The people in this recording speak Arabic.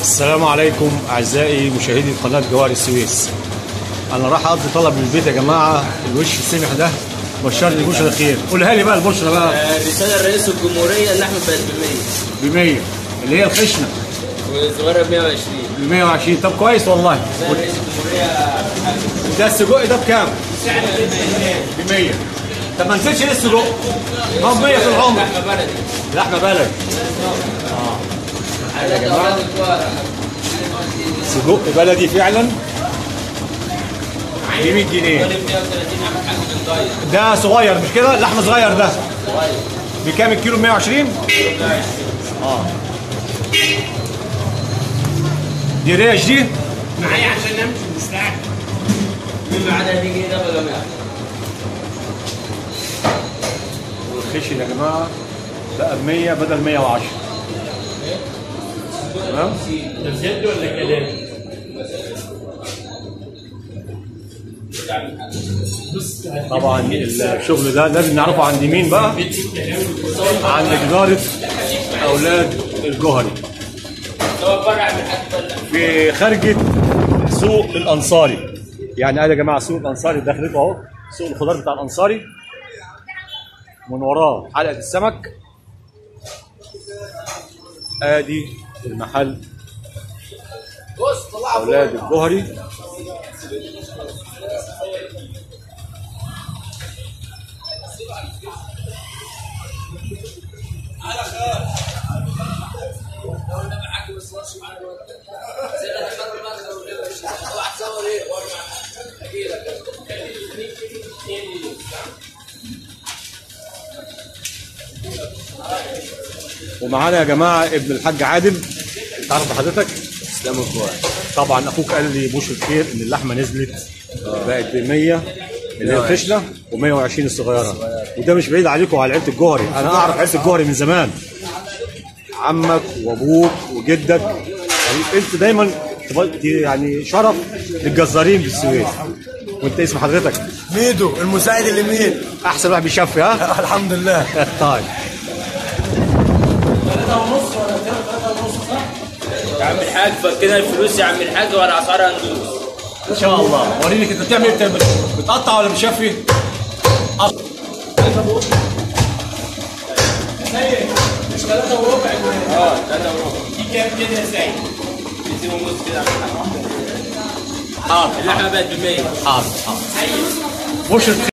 السلام عليكم اعزائي مشاهدي قناه جوهر السويس. انا راح اقضي طلب من البيت يا جماعه. الوش السمح ده بشرني بشرى خير. قولها لي بقى البشرى بقى. رساله لرئيس الجمهوريه اللحمه بقت ب 100 اللي هي الخشنه والصغيره ب 120 ب 120. طب كويس والله. ده رئيس الجمهوريه. ده السجق ده بكام؟ سعر ب 100. طب ما نسيتش ليه السجق؟ ما هو 100 في العمر. لحمه بلدي. لحمه بلدي. يا جماعه سجق بلدي فعلا ب 100 جنيه. ده صغير مش كده؟ لحم صغير ده بكام الكيلو؟ ب 120. دي ريش دي معايا عشان نمشي مستعجل. مين معانا دي جنيه ده ولا 100؟ والخشن يا جماعه بقى ب 100 بدل 110. تمام؟ ده بجد ولا كلام؟ طبعا الشغل ده لازم نعرفه عند مين بقى؟ عند إدارة أولاد الجوهري في خارجة سوق الأنصاري. يعني يا جماعة سوق الأنصاري داخلته أهو، سوق الخضار بتاع الأنصاري، من وراه حلقة السمك. آدي المحل أولاد الجوهري. ومعانا يا جماعه ابن الحاج عادل. تعرف بحضرتك؟ اسلام الجوهري. طبعا اخوك قال لي بشر خير ان اللحمه نزلت بقت ب 100 اللي هي الخشنه و120 الصغيره. وده مش بعيد عليكم وعلى عيله الجوهري. انا اعرف عيله الجوهري من زمان، عمك وابوك وجدك. يعني انت دايما يعني شرف للجزارين في السويس. وانت اسم حضرتك؟ ميدو المساعد اليمين. احسن واحد بيشفي ها؟ الحمد لله. طيب يا عم الحاج فكنا الفلوس يا عم الحاج ولا اسعارها ندوس ان شاء الله. وريني انت بتعمل ايه؟ بتقطع ولا بتشفي؟ مش 3 وربع. 3 وربع. دي كام كده يا سيد؟ 2 ونص كده يا عم. حاضر. اللحمه بقت ب 100. حاضر. بشر